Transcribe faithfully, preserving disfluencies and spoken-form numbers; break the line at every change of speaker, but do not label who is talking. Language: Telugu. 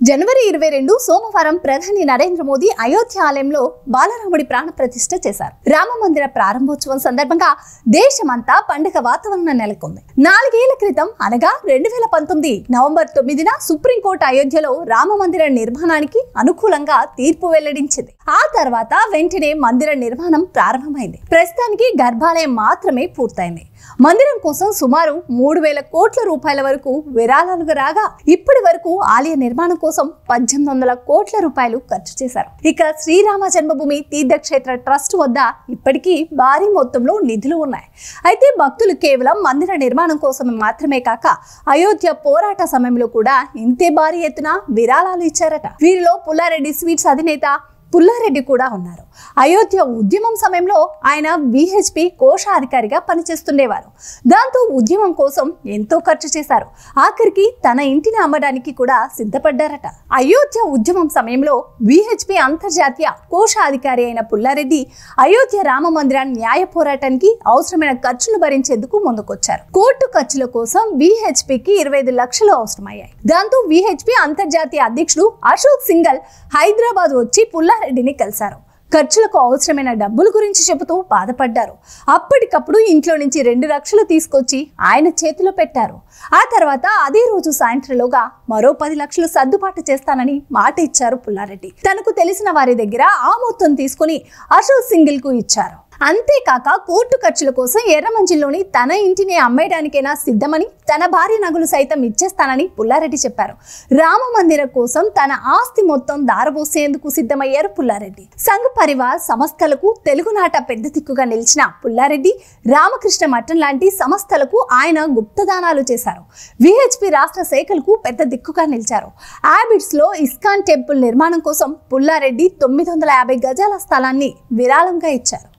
జనవరి ఇరవై రెండు సోమవారం ప్రధాని నరేంద్ర మోదీ అయోధ్య ఆలయంలో బాలరాముడి ప్రాణ ప్రతిష్ఠ చేశారు. రామ మందిర ప్రారంభోత్సవం సందర్భంగా దేశమంతా పండుగ వాతావరణం నెలకొంది. నాలుగేళ్ల క్రితం అనగా రెండు వేల పంతొమ్మిది నవంబర్ తొమ్మిదిన సుప్రీంకోర్టు అయోధ్యలో రామ మందిర నిర్మాణానికి అనుకూలంగా తీర్పు వెల్లడించింది. ఆ తర్వాత వెంటనే మందిర నిర్మాణం ప్రారంభమైంది. ప్రస్తుతానికి గర్భాలయం మాత్రమే పూర్తయింది. మందిరం కోసం సుమారు మూడు వేల కోట్ల రూపాయల వరకు విరాళాలుగా రాగా ఇప్పటి వరకు ఆలయ నిర్మాణం కోసం పద్దెనిమిది వందల కోట్ల రూపాయలు ఖర్చు చేశారు. ఇక శ్రీరామ జన్మభూమి తీర్థక్షేత్ర ట్రస్ట్ వద్ద ఇప్పటికీ భారీ మొత్తంలో నిధులు ఉన్నాయి. అయితే భక్తులు కేవలం మందిర నిర్మాణం కోసం మాత్రమే కాక అయోధ్య పోరాట సమయంలో కూడా ఇంతే భారీ ఎత్తున విరాళాలు ఇచ్చారట. వీరిలో పుల్లారెడ్డి స్వీట్స్ అధినేత పుల్లారెడ్డి కూడా ఉన్నారు. అయోధ్య ఉద్యమం సమయంలో ఆయన విహెచ్పి కోశాధికారిగా పనిచేస్తుండేవారు. దాంతో ఉద్యమం కోసం ఎంతో ఖర్చు చేశారు. ఆఖరికి తన ఇంటిని అమ్మడానికి కూడా సిద్ధపడ్డారట. అయోధ్య ఉద్యమం సమయంలో విహెచ్పి అంతర్జాతీయ కోశాధికారి అయిన పుల్లారెడ్డి అయోధ్య రామ మందిర న్యాయ పోరాటానికి అవసరమైన ఖర్చులు భరించేందుకు ముందుకొచ్చారు. కోర్టు ఖర్చుల కోసం విహెచ్పికి ఇరవై ఐదు లక్షలు అవసరమయ్యాయి. దాంతో విహెచ్పి అంతర్జాతీయ అధ్యక్షుడు అశోక్ సింఘల్ హైదరాబాద్ వచ్చి పుల్లారెడ్డి రెడ్డిని కలిశారు. ఖర్చులకు అవసరమైన డబ్బుల గురించి చెబుతూ బాధపడ్డారు. అప్పటికప్పుడు ఇంట్లో నుంచి రెండు లక్షలు తీసుకొచ్చి ఆయన చేతిలో పెట్టారు. ఆ తర్వాత అదే రోజు సాయంత్రంలోగా మరో పది లక్షలు సర్దుబాటు చేస్తానని మాట ఇచ్చారు పుల్లారెడ్డి. తనకు తెలిసిన వారి దగ్గర ఆ మొత్తం తీసుకుని అశోక్ సింఘల్ కు ఇచ్చారు. అంతేకాక కోర్టు ఖర్చుల కోసం ఎర్రమంజిల్లోని తన ఇంటిని అమ్మేయడానికైనా సిద్ధమని, తన భార్య నగలు సైతం ఇచ్చేస్తానని పుల్లారెడ్డి చెప్పారు. రామ మందిరం కోసం తన ఆస్తి మొత్తం దారబోసేందుకు సిద్ధమయ్యారు పుల్లారెడ్డి. సంఘ్ పరివార్ సంస్థలకు తెలుగునాట పెద్ద దిక్కుగా నిలిచిన పుల్లారెడ్డి రామకృష్ణ మఠం లాంటి సంస్థలకు ఆయన గుప్తదానాలు చేశారు. విహెచ్పి రాష్ట్ర శాఖలకు పెద్ద దిక్కుగా నిలిచారు. ఆబిడ్స్ లో ఇస్కాన్ టెంపుల్ నిర్మాణం కోసం పుల్లారెడ్డి తొమ్మిది వందల యాభై గజాల స్థలాన్ని విరాళంగా ఇచ్చారు.